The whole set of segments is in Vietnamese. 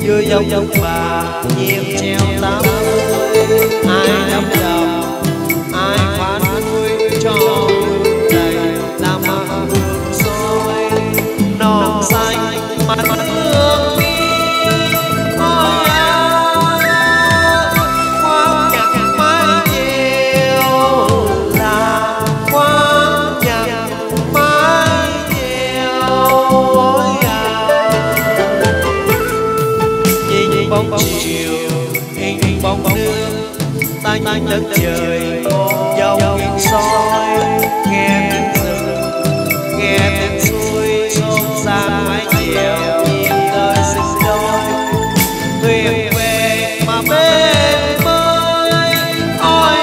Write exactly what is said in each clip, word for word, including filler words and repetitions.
vừa dòng dòng bà nhịp treo tám ai đắm đầm ai phán vui cho đầy làm mà hương soi non xanh mặt hương đi ôi à khoác nhạc mái chiều là khoác nhạc mái chiều ôi à nhìn bóng chiều hình hình bóng nước tanh tanh đất trời dòng nghiêng soi nghe tiếng rừng nghe tiếng suối xôn xa mái chiều nhìn đời sinh đôi thuyền về mà bên bơi ôi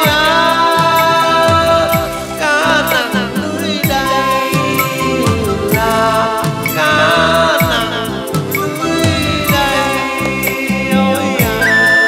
à cá nặng lưới đây là cá nặng lưới đây ôi à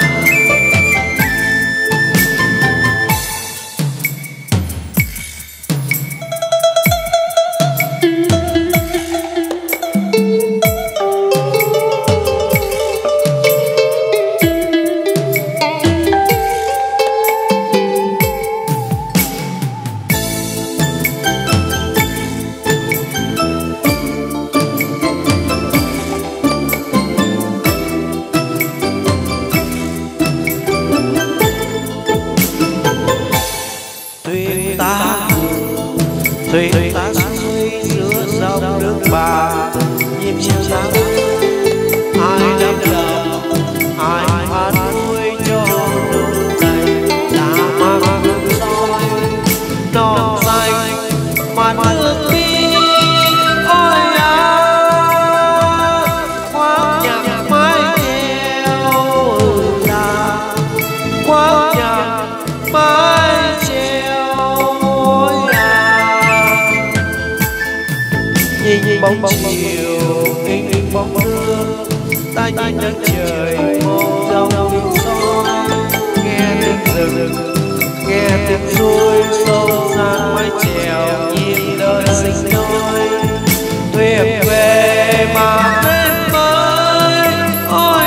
thuyền ta thuyền ta xuôi giữa dòng nước bà nhịp chiều sáng ai đắm đầm ai phán vui cho đường đầy đã mang hương soi non xanh mà nước đi ôi à khoác nhạc mái chiều là khoác nhạc mái chiều ôi à nhìn nhìn bóng chiều hình hình bóng nước tay tay đất trời một dòng hình soi nghe tiếng rừng nghe tiếng suối sâu xa mái chèo nhìn đời sinh đôi thuyền về mà bên bơi ôi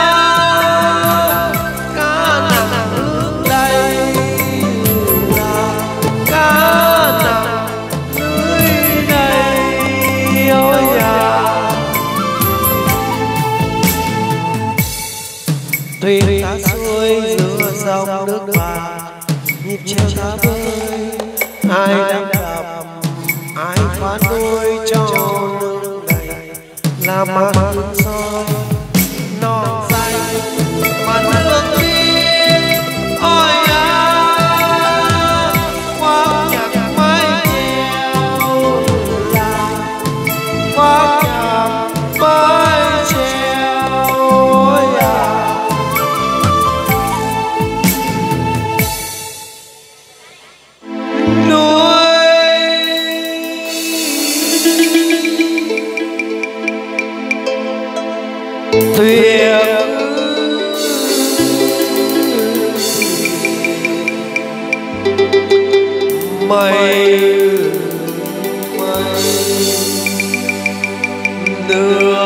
à cá nặng nước đây là cá nặng lưới đây ôi à thuyền ta xuôi giữa dòng nước bà nhịp chiều ta bơi ai đắm đầm ai phán vui cho nước đầy là mà hương soi non xanh mà nước đi ôi à khoác nhạc mái chiều là khoác nhạc mái chiều ôi à thuyền mây mây nước